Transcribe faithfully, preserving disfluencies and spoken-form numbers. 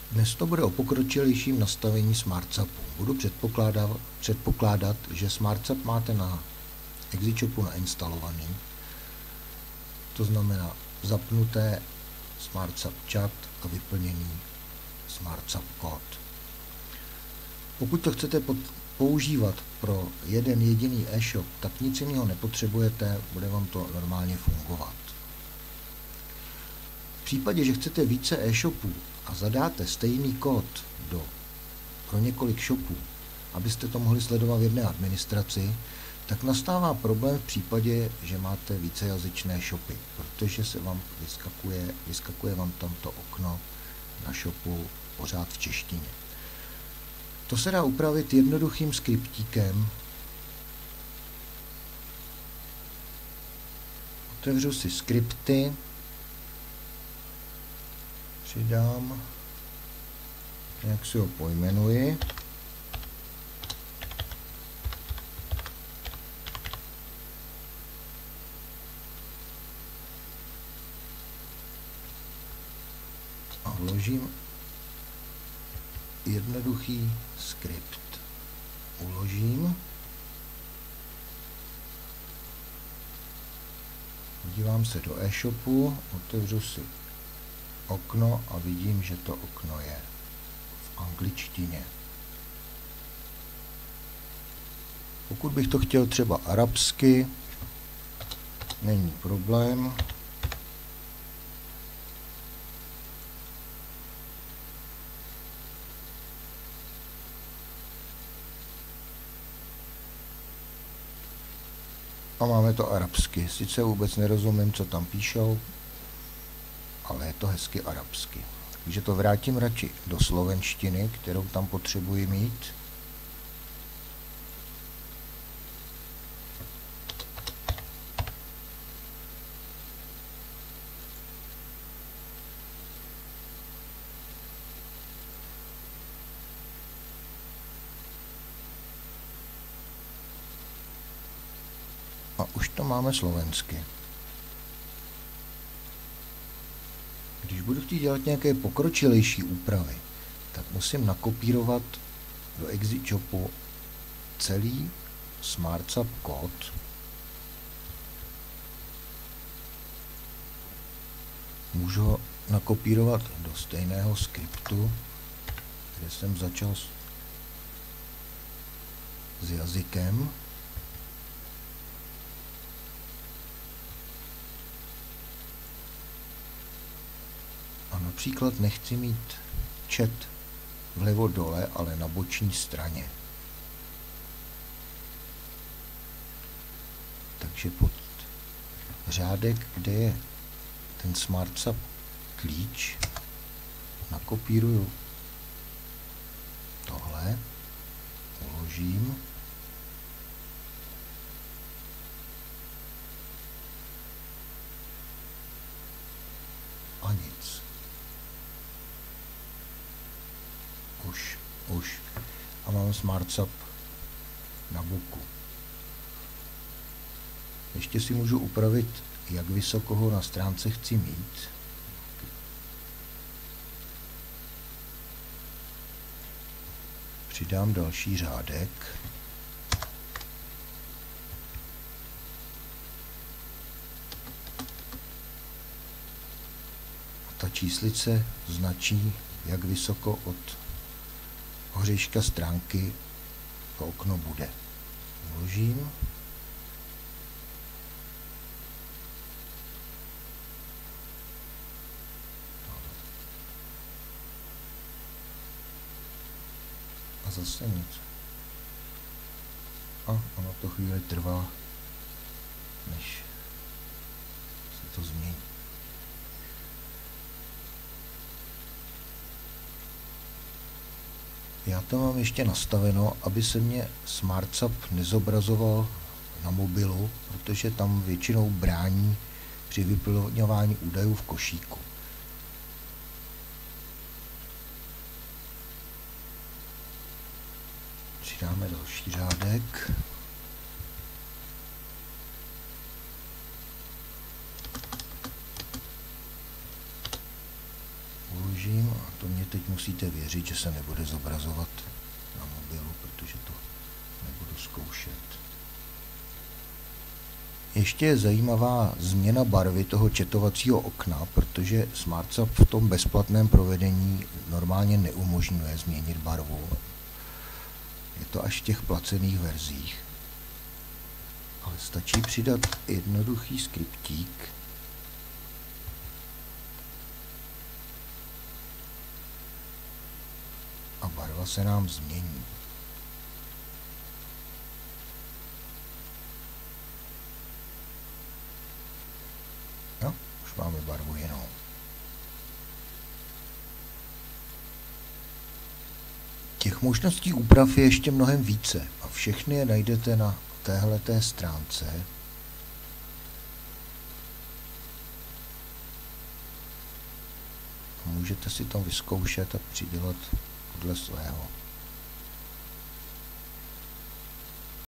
Dnes to bude o pokročilejším nastavení SmartSAPu. Budu předpokládat, předpokládat, že SmartSAP máte na ExiShopu nainstalovaný. To znamená zapnuté SmartSAP chat a vyplněný SmartSAP kód. Pokud to chcete používat pro jeden jediný e-shop, tak nic jiného nepotřebujete, bude vám to normálně fungovat. V případě, že chcete více e-shopů a zadáte stejný kód do, pro několik shopů, abyste to mohli sledovat v jedné administraci, tak nastává problém v případě, že máte vícejazyčné shopy, protože se vám vyskakuje, vyskakuje vám tam to okno na shopu pořád v češtině. To se dá upravit jednoduchým skriptíkem. Otevřu si skripty, přidám, jak si ho pojmenuji. A vložím jednoduchý skript. Uložím. Podívám se do e-shopu, otevřu si okno a vidím, že to okno je v angličtině. Pokud bych to chtěl třeba arabsky, není problém. A máme to arabsky. Sice vůbec nerozumím, co tam píšou, ale je to hezky arabsky. Takže to vrátím radši do slovenštiny, kterou tam potřebuji mít. A už to máme slovensky. Když budu chtít dělat nějaké pokročilejší úpravy, tak musím nakopírovat do ExiShopu celý SmartSAP kód. Můžu ho nakopírovat do stejného skriptu, kde jsem začal s, s jazykem. Například nechci mít chat vlevo dole, ale na boční straně. Takže pod řádek, kde je ten SmartSAP klíč, nakopíruju tohle, uložím. A nic. Už, už. A mám SmartSAP na boku. Ještě si můžu upravit, jak vysoko ho na stránce chci mít. Přidám další řádek. A ta číslice značí, jak vysoko od hoříška stránky to okno bude. Vložím. A zase nic. A ono to chvíli trvá, než se to změní. Já to mám ještě nastaveno, aby se mě SmartSAP nezobrazoval na mobilu, protože tam většinou brání při vyplňování údajů v košíku. Přidáme další řádek. uložím a to mě teď musíte věřit, že se nebude zobrazovat na mobilu, protože to nebudu zkoušet. Ještě je zajímavá změna barvy toho četovacího okna, protože SmartSap v tom bezplatném provedení normálně neumožňuje změnit barvu. Je to až v těch placených verzích. Ale stačí přidat jednoduchý skriptík. A barva se nám změní. No, už máme barvu jinou. Těch možností úprav je ještě mnohem více a všechny je najdete na téhleté stránce. Můžete si tam vyzkoušet a přidělat podle svého.